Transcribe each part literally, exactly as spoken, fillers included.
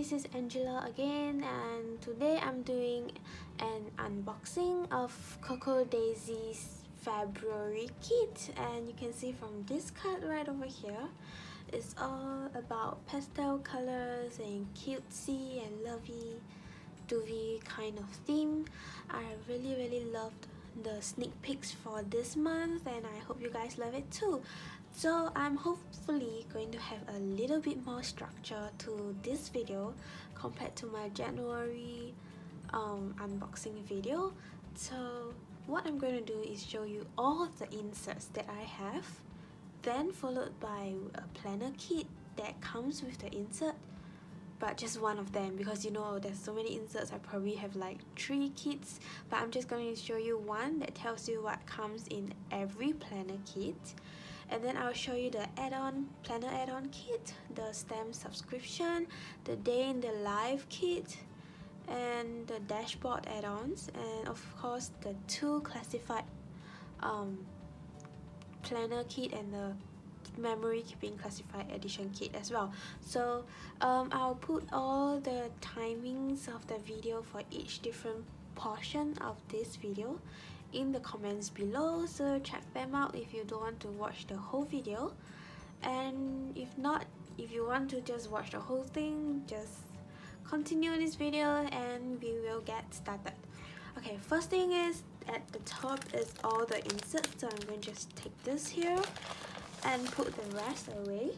this is Angela again, and today I'm doing an unboxing of Coco Daisy's February kit. And you can see from this card right over here, it's all about pastel colors and cutesy and lovey-dovey kind of theme. I really really loved the sneak peeks for this month, and I hope you guys love it too. So I'm hopefully going to have a little bit more structure to this video compared to my January um, unboxing video. So what I'm going to do is show you all of the inserts that I have, then followed by a planner kit that comes with the insert, but just one of them, because you know there's so many inserts. I probably have like three kits, but I'm just going to show you one that tells you what comes in every planner kit. And then I'll show you the add-on planner add-on kit, the stamp subscription, the day in the life kit, and the dashboard add-ons, and of course the two classified um, planner kit and the memory keeping classified edition kit as well. So um, I'll put all the timings of the video for each different portion of this video in the comments below, so check them out if you don't want to watch the whole video. And if not, if you want to just watch the whole thing, just continue this video and we will get started. Okay, first thing is, at the top is all the inserts, so I'm going to just take this here and put the rest away.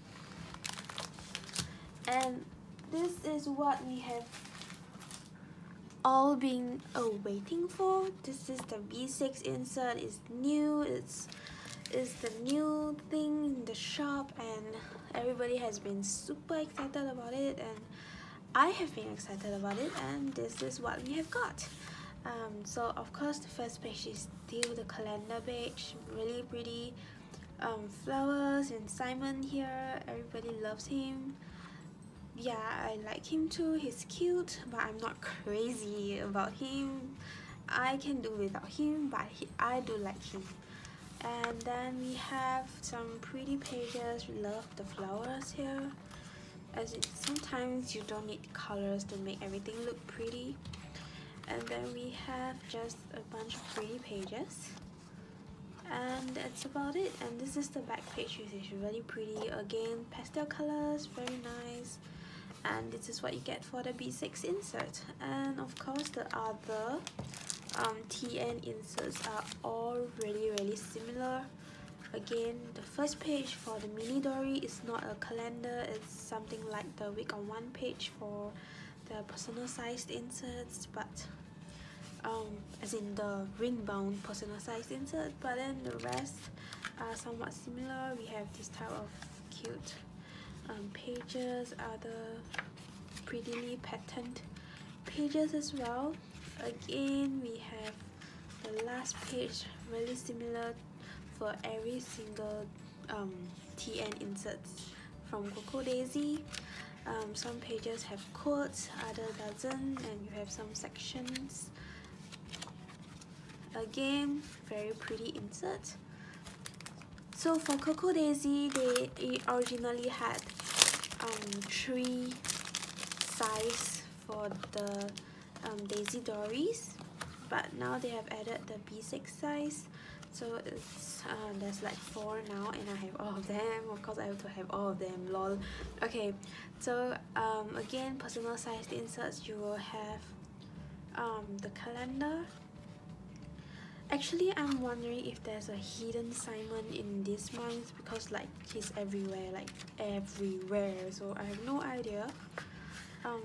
And this is what we have all been uh, waiting for. This is the B six insert. It's new, it's, it's the new thing in the shop, and everybody has been super excited about it, and I have been excited about it, and this is what we have got. Um, so of course the first page is still the calendar page, really pretty um, flowers and Simon here. Everybody loves him. Yeah, I like him too. He's cute, but I'm not crazy about him. I can do without him, but he, I do like him. And then we have some pretty pages. Love the flowers here, as it, sometimes you don't need colors to make everything look pretty. And then we have just a bunch of pretty pages, and that's about it. And this is the back page, which is really pretty. Again, pastel colors, very nice. And this is what you get for the B six insert. And of course the other um, T N inserts are all really really similar. Again, the first page for the mini Dory is not a calendar, it's something like the week on one page for the personal sized inserts, but um, as in the ring bound personal sized insert. But then the rest are somewhat similar. We have this type of cute Um, pages, other prettily patterned pages as well. Again, we have the last page, really similar for every single um, T N inserts from Coco Daisy. Um, some pages have quotes, other doesn't, and you have some sections. Again, very pretty insert. So for Coco Daisy, they originally had um, three size for the um, Daisy Dories, but now they have added the B six size. So it's uh, there's like four now, and I have all of them. Of course, I have to have all of them. Lol. Okay, so um, again, personal sized inserts. You will have um, the calendar. Actually, I'm wondering if there's a hidden Simon in this month, because like he's everywhere, like everywhere. So I have no idea um,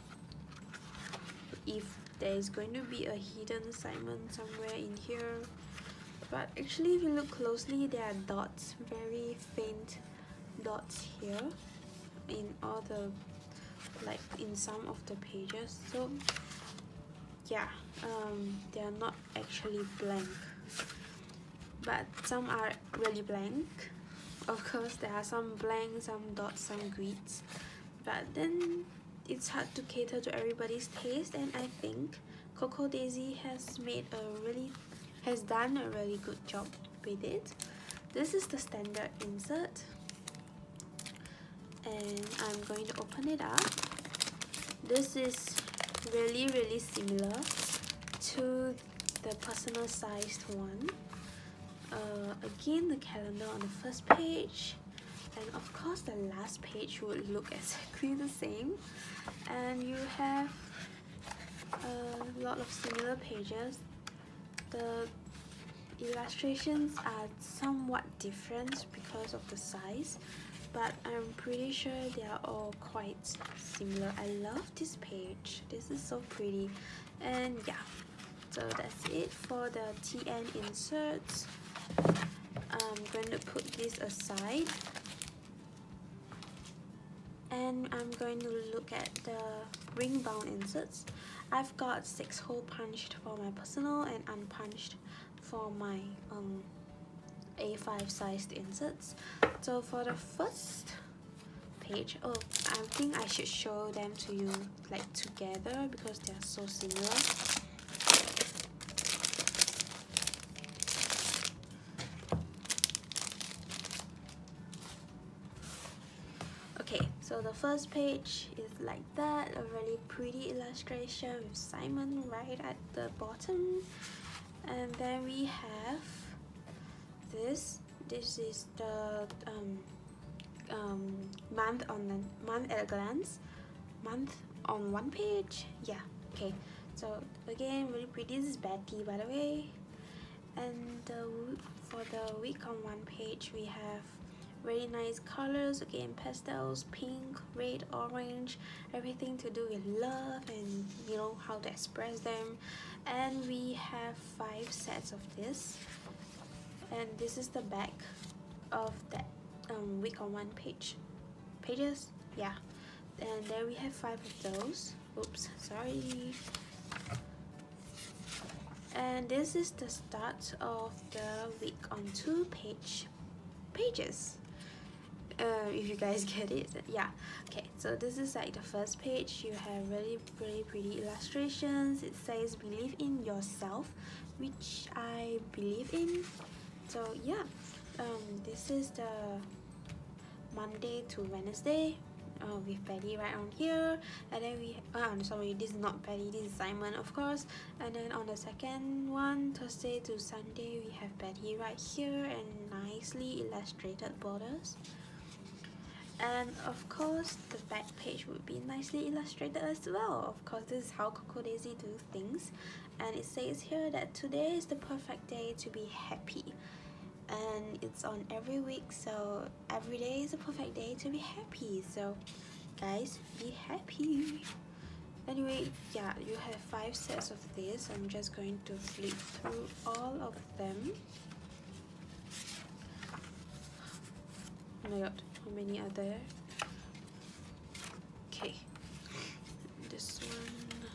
if there's going to be a hidden Simon somewhere in here. But actually, if you look closely, there are dots, very faint dots here in all the, like in some of the pages. So yeah, um, they are not actually blank, but some are really blank. Of course, there are some blank, some dots, some grids, but then it's hard to cater to everybody's taste, and I think Coco Daisy has made a really has done a really good job with it. This is the standard insert, and I'm going to open it up. this is really really similar to the personal sized one. Uh, again, the calendar on the first page, and of course the last page would look exactly the same, and you have a lot of similar pages. The illustrations are somewhat different because of the size, but I'm pretty sure they are all quite similar. I love this page, this is so pretty. And yeah, so that's it for the T N inserts. I'm going to put this aside, and I'm going to look at the ring bound inserts. I've got six hole punched for my personal and unpunched for my um, A five sized inserts. So for the first page, oh, I think I should show them to you like together because they are so similar. Okay, so the first page is like that, a really pretty illustration with Simon right at the bottom. And then we have this. This is the um, um, month on the month at a glance. Month on one page. Yeah. Okay. So again, really pretty. This is Betty, by the way. And uh, for the week on one page, we have very nice colors. Again, pastels, pink, red, orange. Everything to do with love and you know how to express them. And we have five sets of this, and this is the back of that um, week on one page pages. Yeah, and then we have five of those. Oops, sorry. And this is the start of the week on two page pages. Uh, if you guys get it, yeah. Okay, so this is like the first page. You have really really pretty illustrations. It says believe in yourself, which I believe in. So yeah, um, this is the Monday to Wednesday uh, with Betty right on here, and then we uh, I'm sorry, this is not Betty, this is Simon, of course. And then on the second one, Thursday to Sunday, we have Betty right here and nicely illustrated borders. And of course, the back page would be nicely illustrated as well. Of course, this is how Coco Daisy do things. And it says here that today is the perfect day to be happy. And it's on every week, so every day is a perfect day to be happy. So guys, be happy. Anyway, yeah, you have five sets of this. I'm just going to flip through all of them. Oh my god, how many are there? Okay, this one.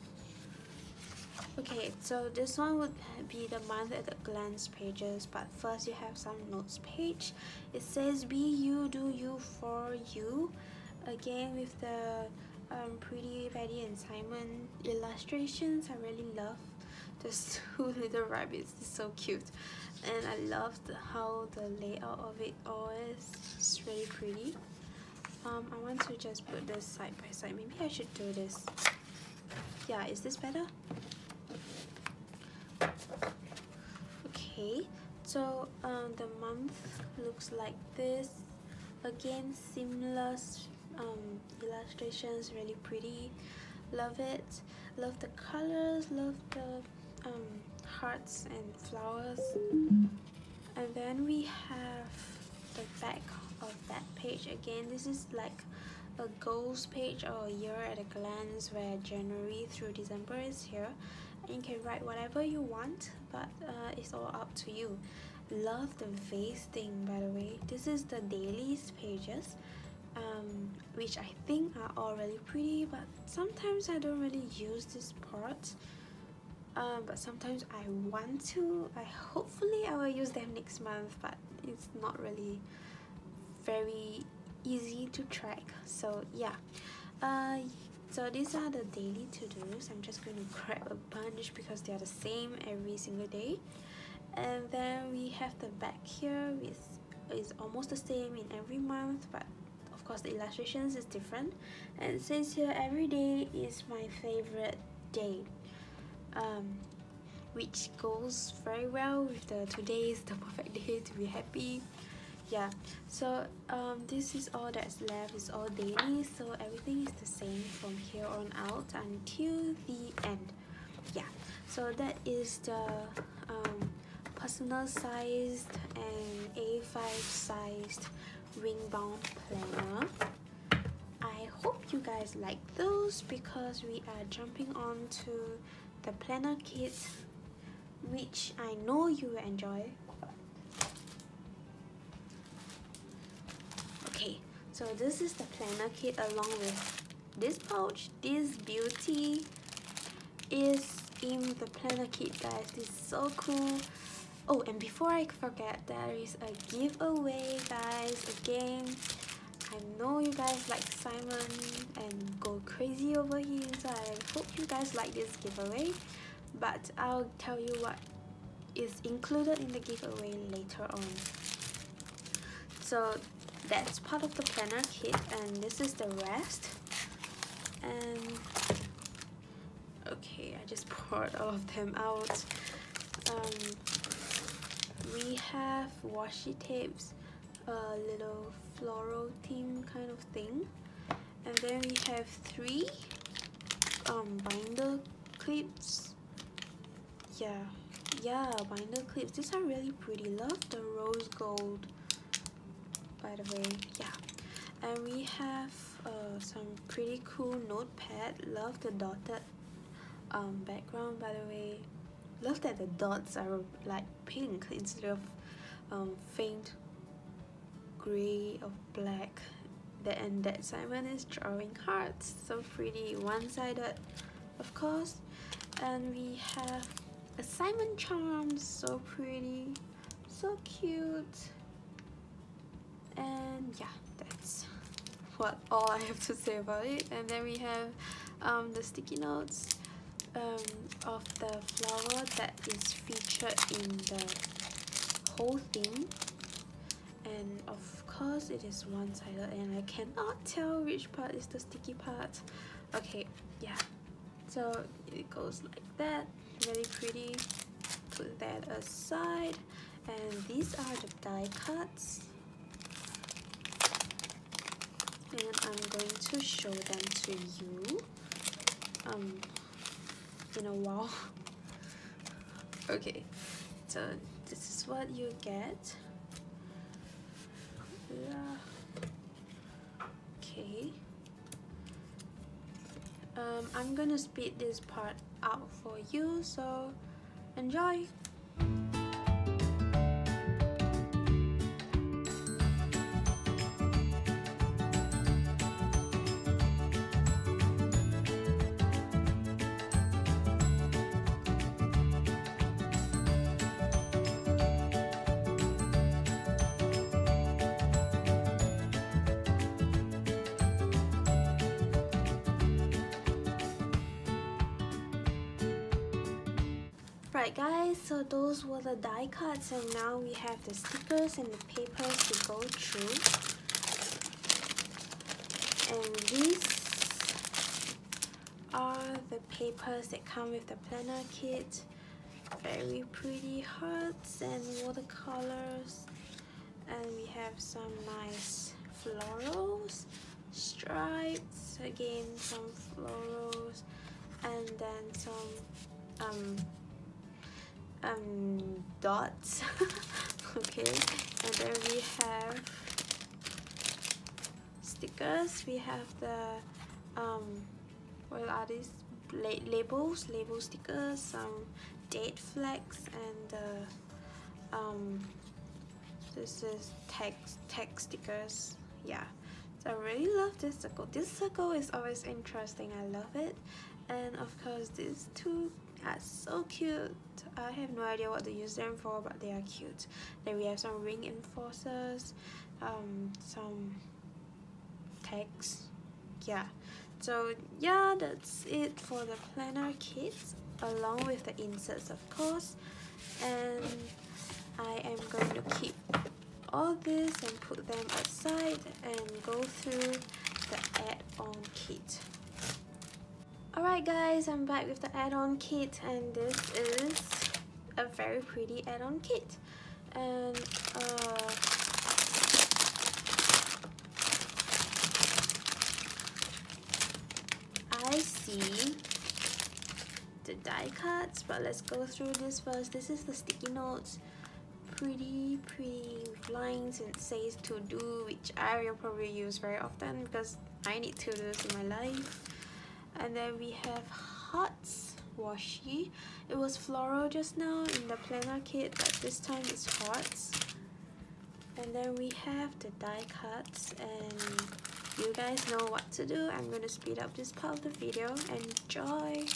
Okay, so this one would be the month at a glance pages, but first you have some notes page. It says be you, do you, for you. Again with the um, pretty Betty and Simon illustrations. I really love those two little rabbits. It's so cute, and I love the, how the layout of it all is. It's really pretty. Um, I want to just put this side by side. Maybe I should do this. Yeah, is this better? Okay, so um, the month looks like this. Again, seamless um, illustrations, really pretty. Love it. Love the colors. Love the um, hearts and flowers. And then we have the back of that page. Again, this is like a goals page or a year at a glance, where January through December is here, and you can write whatever you want, but uh, it's all up to you. Love the vase thing, by the way. This is the dailies pages, um, which I think are all really pretty, but sometimes I don't really use this part. Um, but sometimes I want to. I hopefully I will use them next month, but it's not really very easy to track. So yeah, uh, so these are the daily to-dos. I'm just going to grab a bunch because they are the same every single day. And then we have the back here, which is almost the same in every month, but of of course the illustrations is different, and it says here every day is my favorite day, um, which goes very well with the today is the perfect day to be happy. Yeah, so um, this is all that's left, it's all daily, so everything is the same from here on out until the end. Yeah, so that is the um, personal sized and A five sized ring bound planner. I hope you guys like those because we are jumping on to the planner kit, which I know you will enjoy. Okay, so this is the planner kit along with this pouch. This beauty is in the planner kit, guys. This is so cool. Oh, and before I forget, there is a giveaway, guys. Again, I know you guys like Simon and go crazy over him, so I hope you guys like this giveaway, but I'll tell you what is included in the giveaway later on. So that's part of the planner kit, and this is the rest. And okay, I just poured all of them out. Um, we have washi tapes, a little floral theme kind of thing, and then we have three um, binder clips. Yeah, yeah, binder clips. These are really pretty. Love the rose gold, by the way. Yeah, and we have uh, some pretty cool notepad. Love the dotted um, background, by the way. Love that the dots are like pink instead of um, faint gray or black. That and that Simon is drawing hearts, so pretty, one-sided of course. And we have a Simon charm, so pretty, so cute. And yeah, that's what all I have to say about it. And then we have um, the sticky notes um, of the flower that is featured in the whole thing. And of course it is one-sided, and I cannot tell which part is the sticky part. Okay, yeah, so it goes like that, very pretty. Put that aside, and these are the die cuts, and I'm going to show them to you um in a while. Okay, so this is what you get. Okay, um, I'm gonna speed this part out for you, so enjoy. Right guys, so those were the die cuts, and now we have the stickers and the papers to go through. And these are the papers that come with the planner kit. Very pretty hearts and watercolors, and we have some nice florals, stripes, again some florals, and then some um um dots. Okay, and then we have stickers. We have the um what are these, La labels label stickers, some date flags, and the um this is text text stickers. Yeah, so I really love this circle. This circle is always interesting, I love it. And of course these two are so cute. I have no idea what to use them for, but they are cute. Then we have some ring enforcers, um, some tags. Yeah, so yeah, that's it for the planner kits, along with the inserts of course. And I am going to keep all this and put them aside and go through the add-on kit. Alright guys, I'm back with the add-on kit, and this is a very pretty add-on kit. And uh, I see the die cuts, but let's go through this first. This is the sticky notes. Pretty, pretty with lines, and it says to do, which I will probably use very often because I need to do this in my life. And then we have hearts washi. It was floral just now in the planner kit, but this time it's hearts. And then we have the die cuts, and you guys know what to do. I'm going to speed up this part of the video. Enjoy!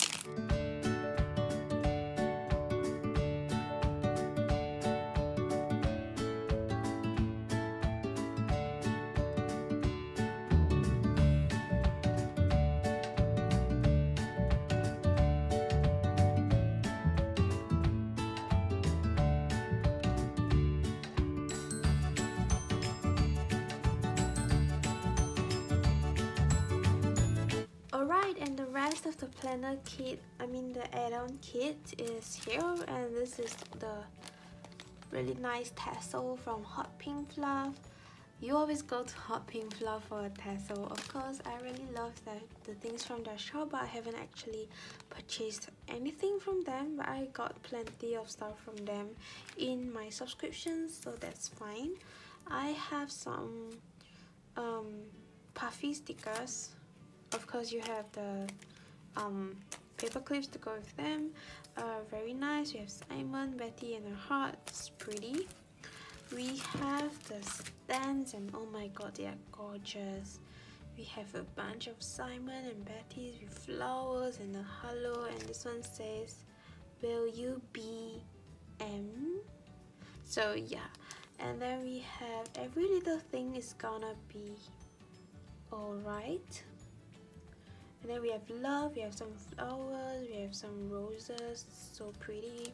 Alright, and the rest of the planner kit, I mean the add-on kit is here, and this is the really nice tassel from Hot Pink Fluff. You always go to Hot Pink Fluff for a tassel. Of course, I really love that the things from their shop, but I haven't actually purchased anything from them, but I got plenty of stuff from them in my subscriptions, so that's fine. I have some um, puffy stickers. Of course, you have the um, paper clips to go with them. Uh, very nice. We have Simon, Betty, and her heart. It's pretty. We have the stands, and oh my god, they are gorgeous. We have a bunch of Simon and Betty's with flowers and a hello, and this one says, "Will you be M?" So yeah, and then we have every little thing is gonna be alright. And then we have love, we have some flowers, we have some roses, so pretty.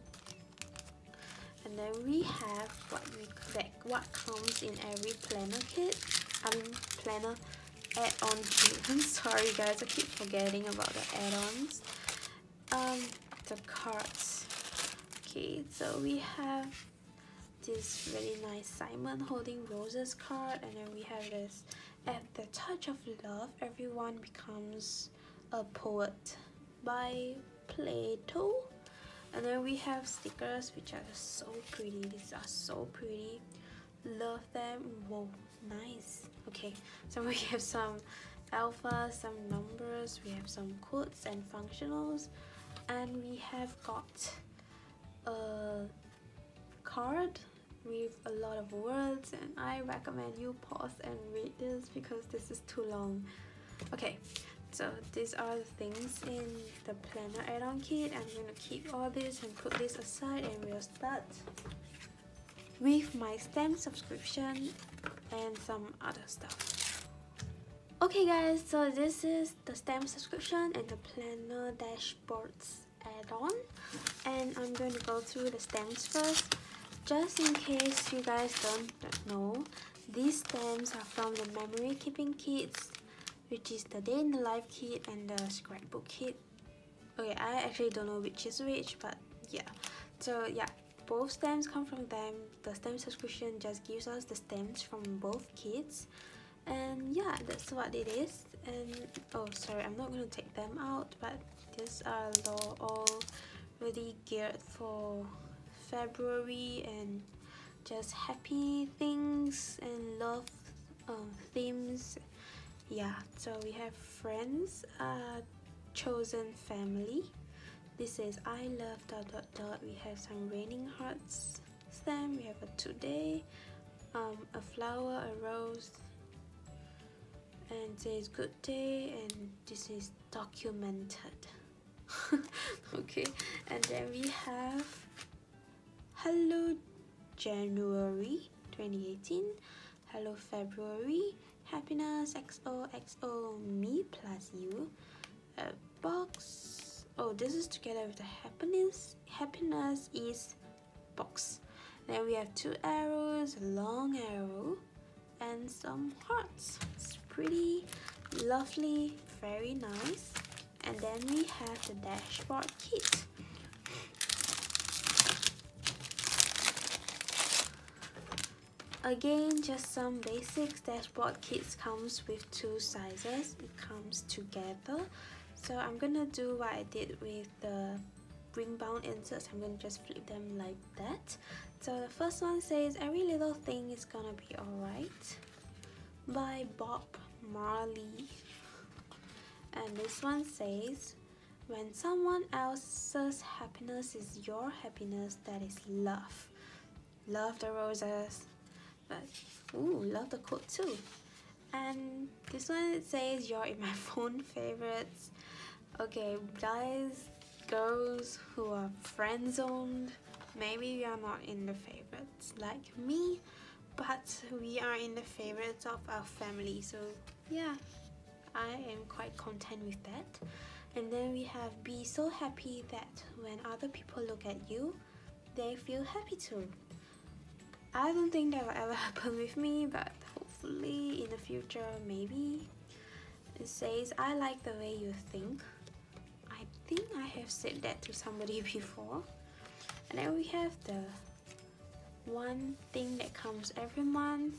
And then we have what we that what comes in every planner kit. I mean planner add-on kit. I'm sorry guys, I keep forgetting about the add-ons. Um, the cards. Okay, so we have this really nice Simon holding roses card, and then we have this, "At the touch of love, everyone becomes a poet," by Plato. And then we have stickers, which are so pretty. These are so pretty. Love them. Whoa, nice. Okay, so we have some alpha, some numbers, we have some quotes and functionals, and we have got a card with a lot of words, and I recommend you pause and read this because this is too long. Okay, so these are the things in the planner add-on kit. I'm going to keep all this and put this aside, and we'll start with my stamp subscription and some other stuff. Okay guys, so this is the stamp subscription and the planner dashboards add-on, and I'm going to go through the stamps first. Just in case you guys don't know, these stamps are from the memory keeping kits, which is the day in the life kit and the scrapbook kit. Okay, I actually don't know which is which, but yeah. So yeah, both stamps come from them. The stamp subscription just gives us the stamps from both kits, and yeah, that's what it is. And oh sorry, I'm not going to take them out, but these are all really geared for February and just happy things and love um, themes. Yeah, so we have friends, uh, chosen family. This is I love dot dot dot. We have some raining hearts stamp. We have a today, um, a flower, a rose, and it says good day, and this is documented. Okay, and then we have hello January twenty eighteen, hello February, happiness X O X O, me plus you, a box. Oh, this is together with the happiness happiness is box, Then we have two arrows, a long arrow, and some hearts. It's pretty lovely, very nice. And then we have the dashboard kit. Again, just some basics. Dashboard kits comes with two sizes. It comes together. So I'm gonna do what I did with the ring bound inserts. I'm gonna just flip them like that. So the first one says, "Every little thing is gonna be alright," by Bob Marley. And this one says, "When someone else's happiness is your happiness, that is love." Love the roses. But ooh, love the quote too. And this one, it says, "You're in my phone favorites." Okay, guys, girls who are friend zoned, maybe we are not in the favorites like me, but we are in the favorites of our family. So yeah, I am quite content with that. And then we have, "Be so happy that when other people look at you, they feel happy too." I don't think that will ever happen with me, but hopefully in the future, maybe. It says, "I like the way you think." I think I have said that to somebody before. And then we have the one thing that comes every month,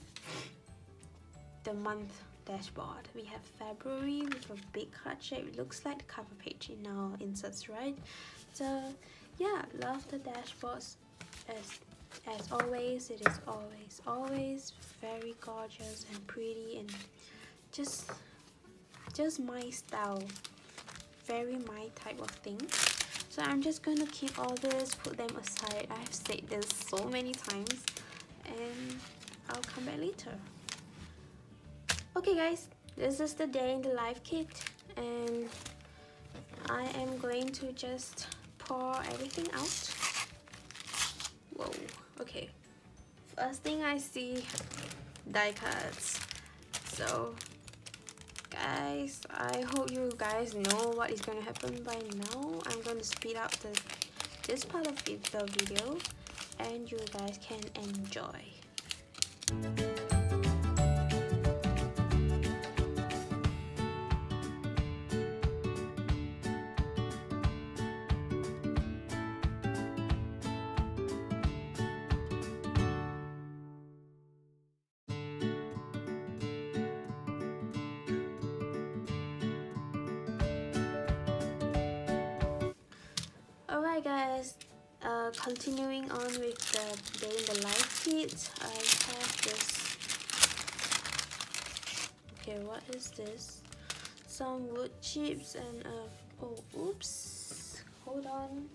the month dashboard. We have February with a big heart shape. It looks like the cover page in our inserts, right? So yeah, love the dashboards. As As always, it is always, always very gorgeous and pretty and just, just my style. Very my type of thing. So I'm just going to keep all this, put them aside. I've said this so many times and I'll come back later. Okay guys, this is the day in the life kit and I am going to just pour everything out. Whoa, okay. First thing I see, die cuts. So guys, I hope you guys know what is going to happen by now. I'm going to speed up the this part of the video and you guys can enjoy. Alright guys, uh, continuing on with the day in the life kit, I have this. Okay, what is this? Some wood chips and uh, oh, oops, hold on.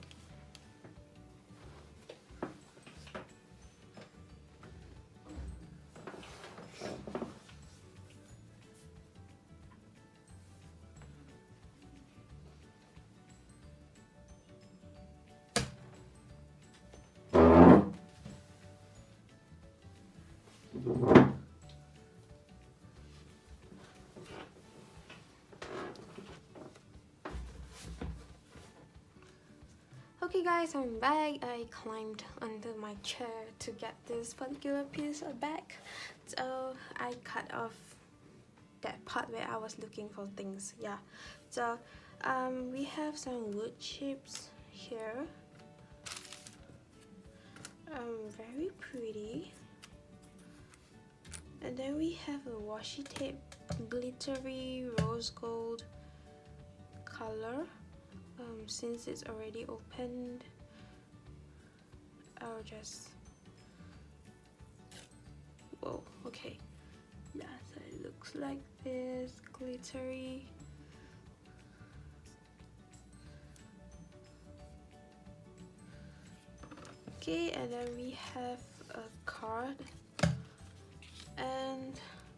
Okay guys, I'm back. I climbed under my chair to get this particular piece back. So I cut off that part where I was looking for things. Yeah. So um, we have some wood chips here. Um, very pretty. And then we have a washi tape, glittery rose gold color. Um, since it's already opened, I'll just, whoa, okay, yeah, so it looks like this, glittery. Okay, and then we have a card, and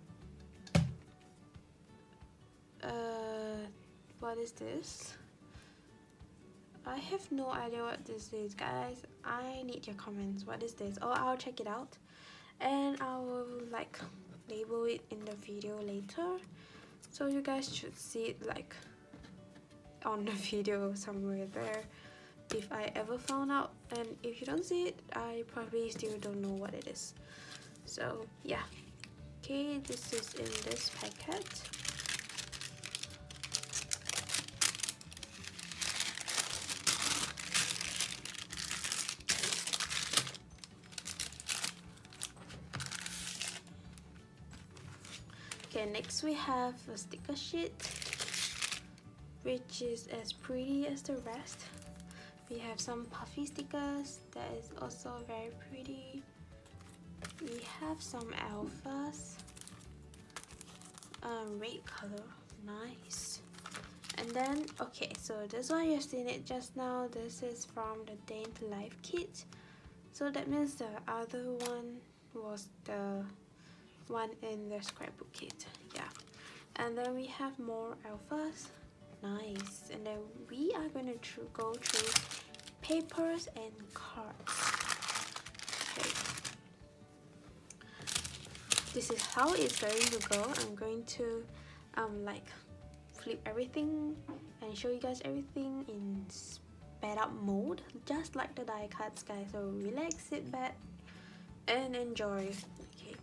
uh, what is this? I have no idea what this is, guys. I need your comments. What is this? Oh, I'll check it out and I will like label it in the video later, so you guys should see it like on the video somewhere there. if I ever found out, and if you don't see it, I probably still don't know what it is. So yeah, okay, this is in this packet. Okay, next we have a sticker sheet, which is as pretty as the rest. We have some puffy stickers that is also very pretty. We have some alphas, um, red color, nice. And then, okay, so this one you've seen it just now. This is from the Day in the Life kit. So that means the other one was the one in the scrapbook kit, yeah. And then we have more alphas, nice. And then we are going to go through papers and cards. Okay, this is how it's going to go. I'm going to um like flip everything and show you guys everything in sped up mode, just like the die cuts, guys. So relax, sit back and enjoy. Okay.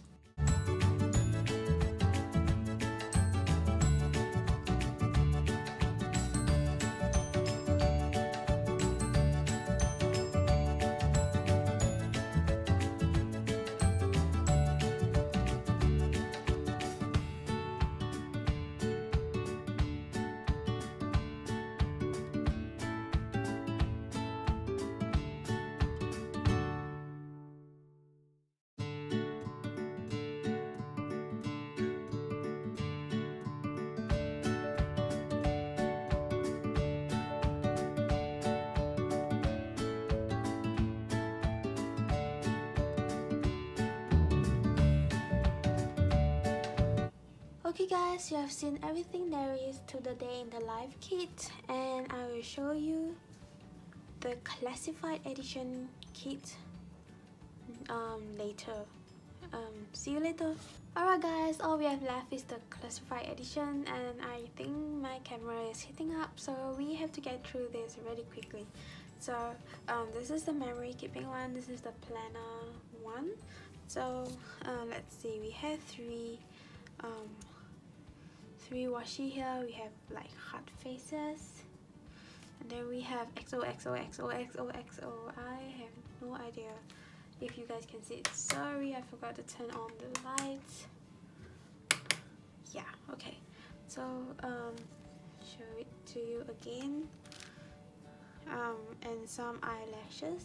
Okay guys, you have seen everything there is to the Day in the Life kit, and I will show you the classified edition kit um, later. Um, see you later. Alright guys, all we have left is the classified edition, and I think my camera is heating up, so we have to get through this really quickly. So um, this is the memory keeping one, this is the planner one. So uh, let's see, we have three um, three washi here. We have like heart faces, and then we have X O X O X O X O X O. I have no idea if you guys can see it. Sorry, I forgot to turn on the lights. Yeah, okay, so um show it to you again. Um and some eyelashes,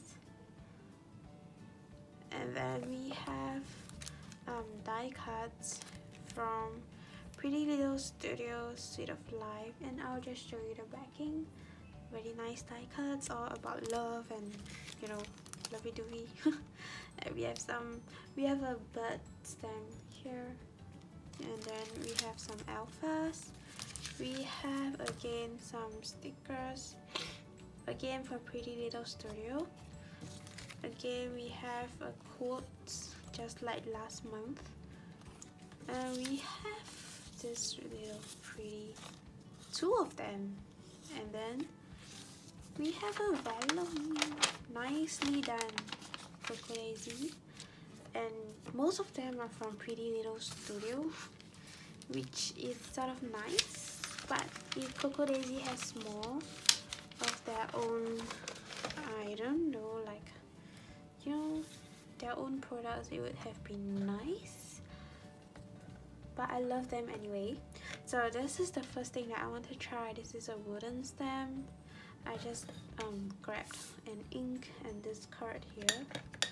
and then we have um die cuts from Pretty Little Studios Sweet of Life, and I'll just show you the backing. Very nice die cuts, all about love and, you know, lovey-dovey. And we have some, we have a bird stem here, and then we have some alphas. We have again some stickers, again for Pretty Little Studio. Again we have a quote just like last month, and we have this little pretty, two of them, and then we have a vellum, nicely done Coco Daisy, and most of them are from Pretty Little Studio, which is sort of nice. But if Coco Daisy has more of their own, I don't know, like, you know, their own products, it would have been nice. But I love them anyway. So this is the first thing that I want to try. This is a wooden stamp. I just um, grabbed an ink and this card here,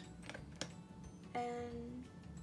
and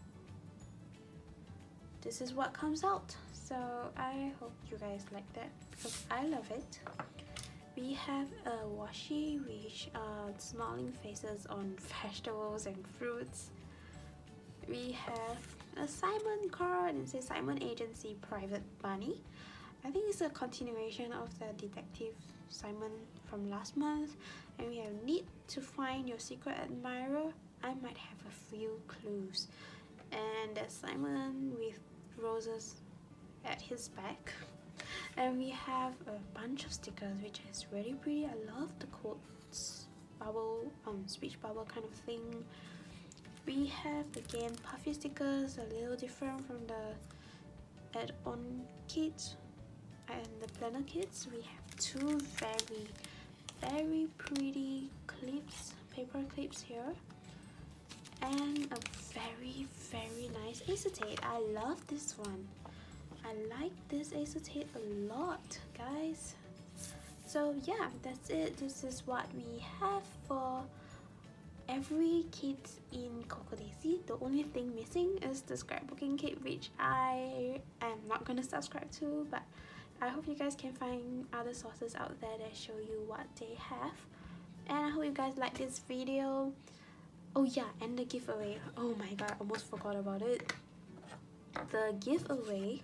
this is what comes out. So I hope you guys like that, because I love it. We have a washi, which are smiling faces on vegetables and fruits. We have a Simon card, and says Simon Agency Private Bunny. I think it's a continuation of the Detective Simon from last month. And we have Need to Find Your Secret Admirer. I might have a few clues. And there's Simon with roses at his back. And we have a bunch of stickers, which is really pretty. I love the quote words bubble, um, speech bubble kind of thing. We have again puffy stickers, a little different from the add-on kits and the planner kits. We have two very very pretty clips, paper clips here, and a very very nice acetate. I love this one. I like this acetate a lot, guys. So yeah, that's it. This is what we have for every kit in CocoDaisy. The only thing missing is the scrapbooking kit, which I am not gonna subscribe to, but I hope you guys can find other sources out there that show you what they have. And I hope you guys like this video. Oh yeah, and the giveaway. Oh my god, I almost forgot about it. The giveaway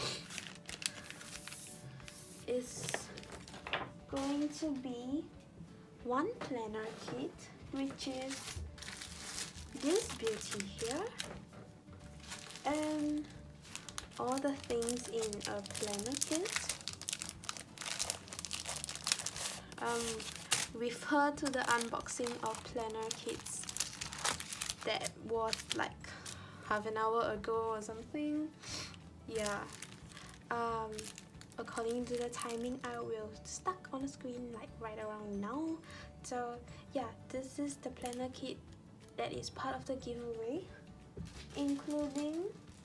is going to be one planner kit, which is this beauty here, and all the things in a planner kit. Um, refer to the unboxing of planner kits that was like half an hour ago or something. Yeah. Um, according to the timing, I will stuck on the screen like right around now. So yeah, this is the planner kit that is part of the giveaway, including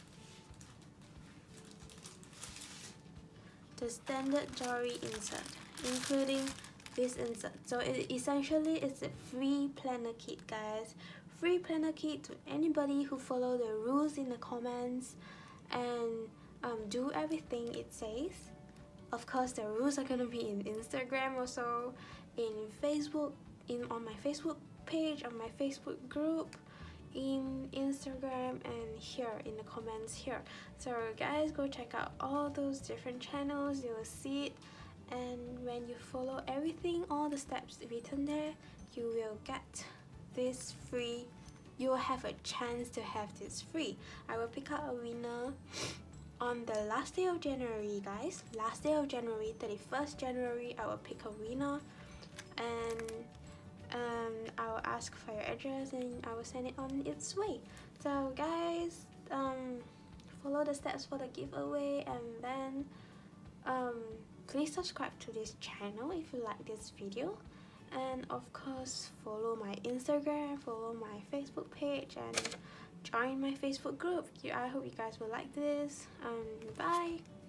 the standard jewelry insert, including this insert. So it essentially is a free planner kit, guys. Free planner kit to anybody who follow the rules in the comments and um, do everything it says. Of course, the rules are gonna be in Instagram, also in Facebook, in on my Facebook page, on my Facebook group, in Instagram, and here in the comments here. So guys, go check out all those different channels, you will see it. And when you follow everything, all the steps written there, you will get this free. You will have a chance to have this free. I will pick out a winner on the last day of January, guys. Last day of January, thirty-first January, I will pick a winner, and um, I will ask for your address and I will send it on its way. So guys, um, follow the steps for the giveaway, and then um, please subscribe to this channel if you like this video, and of course follow my Instagram, follow my Facebook page, and join my Facebook group. I hope you guys will like this. Um, bye.